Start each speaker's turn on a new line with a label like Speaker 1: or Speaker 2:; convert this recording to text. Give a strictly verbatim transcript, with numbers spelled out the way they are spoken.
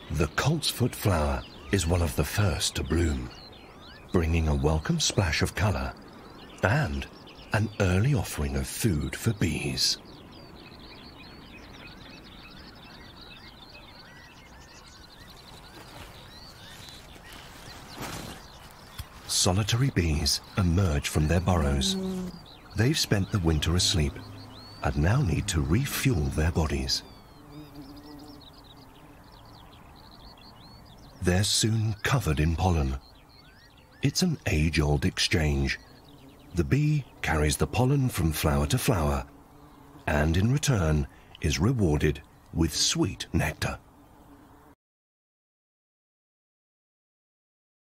Speaker 1: The Colts foot flower is one of the first to bloom, bringing a welcome splash of color and an early offering of food for bees. Solitary bees emerge from their burrows. They've spent the winter asleep and now need to refuel their bodies. They're soon covered in pollen. It's an age-old exchange. The bee carries the pollen from flower to flower and in return is rewarded with sweet nectar.